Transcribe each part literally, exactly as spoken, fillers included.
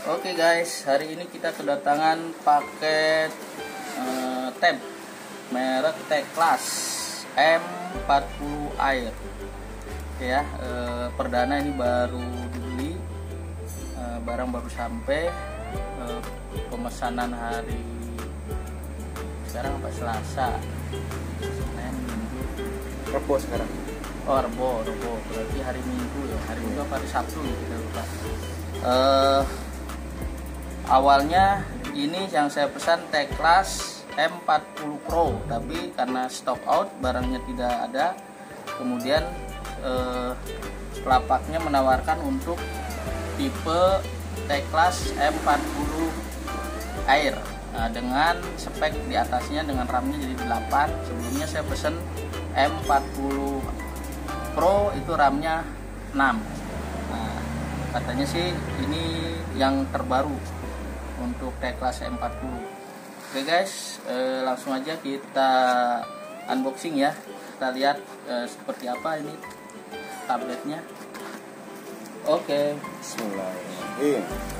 Oke guys, hari ini kita kedatangan paket uh, tab merek T-Class M empat puluh Air. Oke ya, uh, perdana ini baru dibeli, uh, barang baru sampai, uh, pemesanan hari sekarang apa Selasa, Senin, Minggu, Rebo sekarang. oh Rebo, Rebo berarti hari Minggu ya, hari Minggu apa hari Sabtu ya, kita lupa. Uh, Awalnya ini yang saya pesan T-Class M empat puluh Pro, tapi karena stock out barangnya tidak ada, kemudian eh, pelapaknya menawarkan untuk tipe T-Class M empat puluh Air, nah, dengan spek di atasnya dengan RAM-nya jadi delapan. Sebelumnya saya pesan M empat puluh Pro itu RAM-nya enam. Nah, katanya sih ini yang terbaru untuk T-Class M empat puluh. Oke guys, eh, langsung aja kita unboxing ya. Kita lihat eh, seperti apa ini tabletnya. Oke, Bismillahirrahmanirrahim.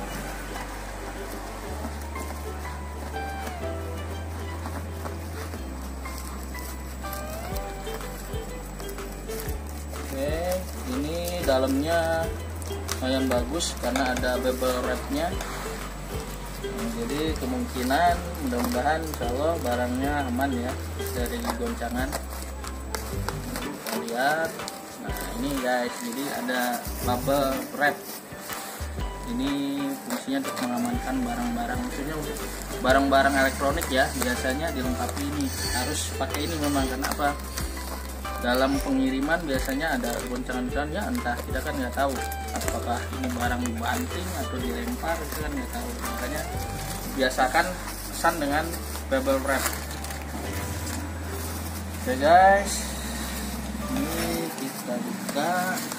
Oke, ini dalamnya lumayan bagus karena ada bubble wrap-nya. Nah, jadi kemungkinan mudah-mudahan insya Allah barangnya aman ya dari goncangan. Kita lihat, nah ini guys, jadi ada bubble wrap. Ini fungsinya untuk mengamankan barang-barang, maksudnya barang-barang elektronik ya, biasanya dilengkapi ini, harus pakai ini memang. Karena apa? Dalam pengiriman biasanya ada goncangan-goncangan ya, entah kita kan nggak tahu apakah ini barang dibanting atau dilempar, itu kan nggak tahu. Makanya biasakan pesan dengan bubble wrap. Oke guys, ini kita buka.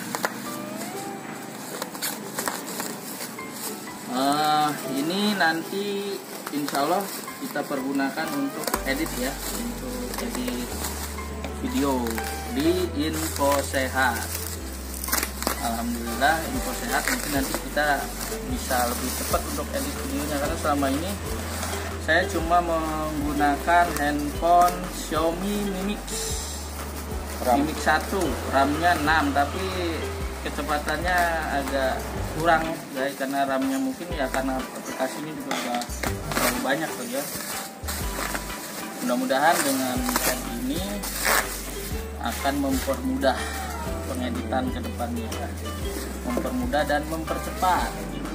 Uh, ini nanti insya Allah kita pergunakan untuk edit ya, untuk edit video di Info Sehat. Alhamdulillah Info Sehat, mungkin nanti kita bisa lebih cepat untuk edit videonya, karena selama ini saya cuma menggunakan handphone Xiaomi Mi Mix Mi Mix satu, RAM-nya enam, tapi kecepatannya agak kurang guys, karena RAM-nya mungkin ya karena aplikasinya juga udah terlalu banyak tuh ya. Mudah-mudahan dengan tab ini akan mempermudah pengeditan ke depannya, mempermudah dan mempercepat,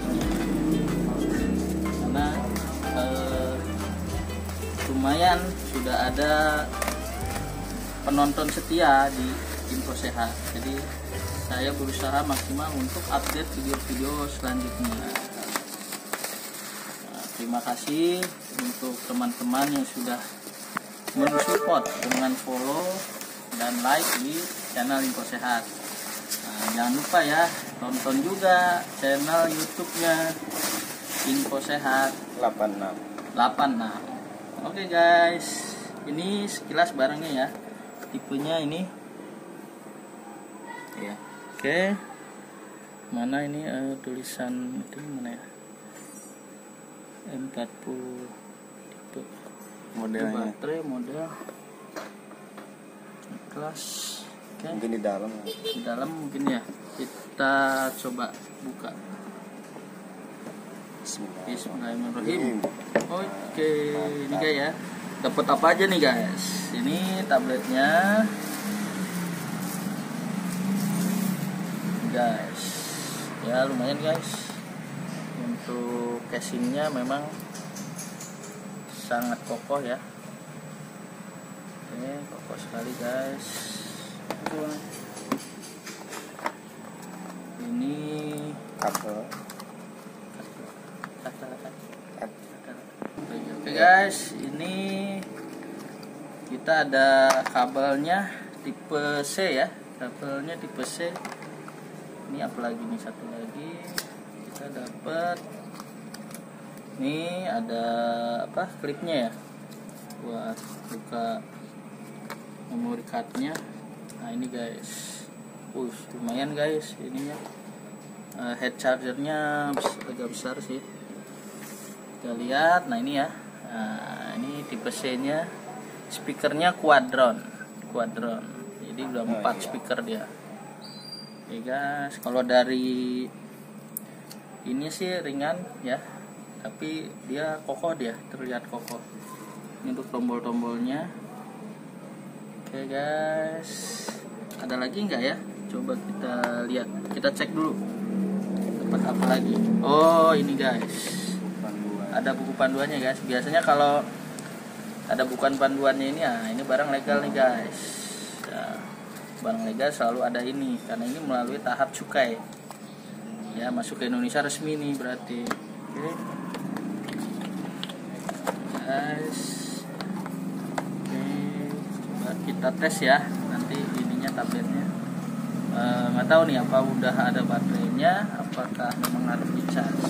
karena eh, lumayan sudah ada penonton setia di Info Sehat, jadi saya berusaha maksimal untuk update video-video selanjutnya. Nah, terima kasih untuk teman-teman yang sudah mensupport dengan follow dan like di channel Info Sehat. Nah, jangan lupa ya, tonton juga channel YouTube-nya Info Sehat delapan enam. delapan enam. Oke guys, ini sekilas barangnya ya. Tipenya ini. Ya. Oke. Mana ini uh, tulisan itu mana ya? M empat puluh tipe Modelnya. baterai model kelas. Okay. Mungkin di dalam. Di dalam mungkin ya. Kita coba buka. Bismillahirrahmanirrahim. Oke, ini guys ya. Dapat apa aja nih guys? Ini tabletnya. Guys. Ya lumayan guys. Untuk casingnya memang sangat kokoh ya. Oke, kokoh sekali guys. Ini Kabel. Oke guys, ini kita ada kabelnya tipe C ya, kabelnya tipe C. Ini apa lagi nih, satu lagi kita dapat. Ini ada apa? Klipnya ya, buat buka memory cardnya. Nah ini guys, uh lumayan guys ininya. uh, head chargernya agak besar sih. Kita lihat, nah ini ya, nah, ini tipe C nya, speakernya quadron, quadron, jadi udah empat speaker dia. Oke guys, kalau dari ini sih ringan ya, tapi dia kokoh, dia terlihat kokoh. Ini untuk tombol-tombolnya. Oke guys, ada lagi nggak ya? Coba kita lihat, kita cek dulu. Dapat apa lagi? Oh ini guys, ada buku panduannya guys. Biasanya kalau ada buku panduannya ini, ya ini barang legal nih guys. Ya, barang legal selalu ada ini, karena ini melalui tahap cukai. Ya, masuk ke Indonesia resmi nih berarti. Oke guys, oke, coba kita tes ya. Nanti ininya tabletnya. Nggak uh, tahu nih apa udah ada baterainya, apakah memang harus dicas.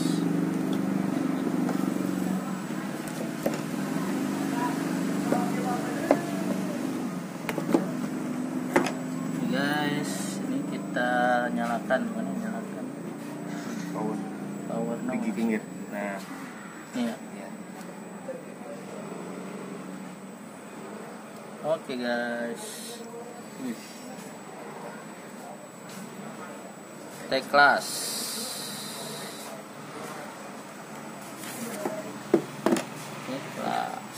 Oke guys, ini kita nyalakan, mana nyalakan Power. power no. Di pinggir. Nah, Nih ya. ya. Oke guys. Wih. T-Class. T-Class.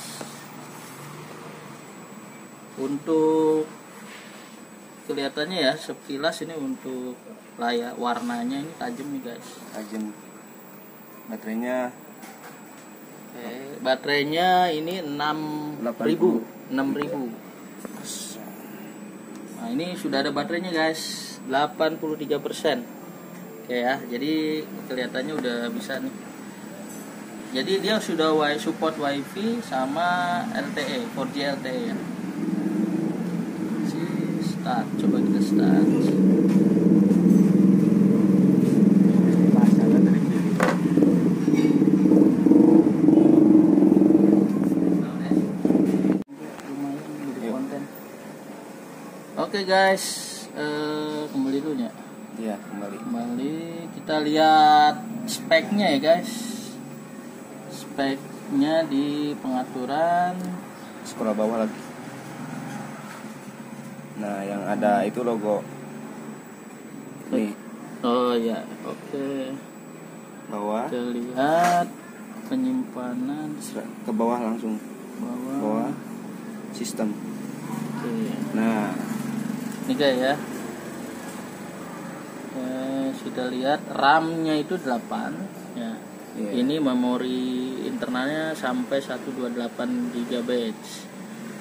Untuk kelihatannya ya sekilas ini untuk layar warnanya ini tajam nih guys. Tajam. Baterainya Oke, baterainya ini enam ribu. enam ribu. Nah, ini sudah ada baterainya guys. delapan puluh tiga persen. Oke ya, jadi kelihatannya udah bisa nih. Jadi dia sudah wi support wifi sama L T E, four G L T E ya. Si start, coba kita start. bahasanya dari kiri. Oke guys, eh, kembali dulu ya. Iya, kembali. Kembali kita lihat speknya ya guys. Speknya di pengaturan. Scroll bawah lagi. Nah, yang ada itu logo. Nih, Oh ya, oke. bawah. Kita lihat penyimpanan Ke bawah langsung. bawah. Bawah sistem. Oke. Nah, Ini guys ya. Eh, sudah lihat RAM-nya itu delapan ya. iya. Ini memori internalnya sampai seratus dua puluh delapan giga bytes.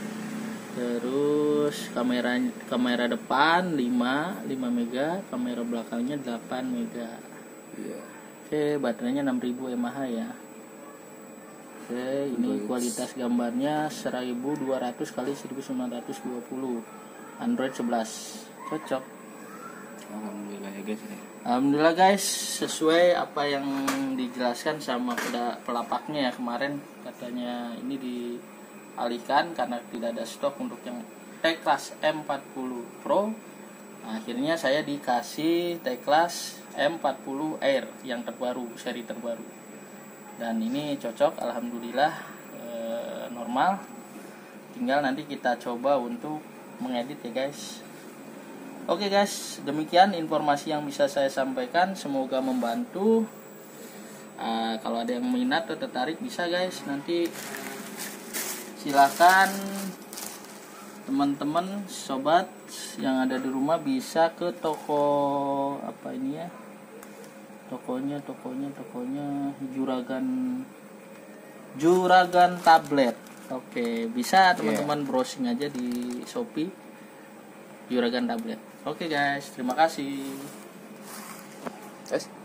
Terus kamera kamera depan lima mega, kamera belakangnya delapan mega. Iya. Oke, baterainya enam ribu mAh ya. Oke, ini kualitas gambarnya seribu dua ratus kali seribu sembilan ratus dua puluh. Android sebelas. Cocok. Alhamdulillah ya guys. Alhamdulillah guys, sesuai apa yang dijelaskan sama pelapaknya ya kemarin, katanya ini dialihkan karena tidak ada stok untuk yang T-Class M empat puluh Pro. Nah, akhirnya saya dikasih T-Class M empat puluh Air yang terbaru, seri terbaru. Dan ini cocok, alhamdulillah, e, normal. Tinggal nanti kita coba untuk mengedit ya guys. Oke guys, demikian informasi yang bisa saya sampaikan, semoga membantu. Uh, kalau ada yang minat atau tertarik bisa guys, nanti silakan teman-teman sobat yang ada di rumah bisa ke toko apa ini ya, tokonya tokonya tokonya Juragan Juragan Tablet. Oke, bisa teman-teman yeah. browsing aja di Shopee Juragan Tablet. Oke guys, terima kasih. Yes.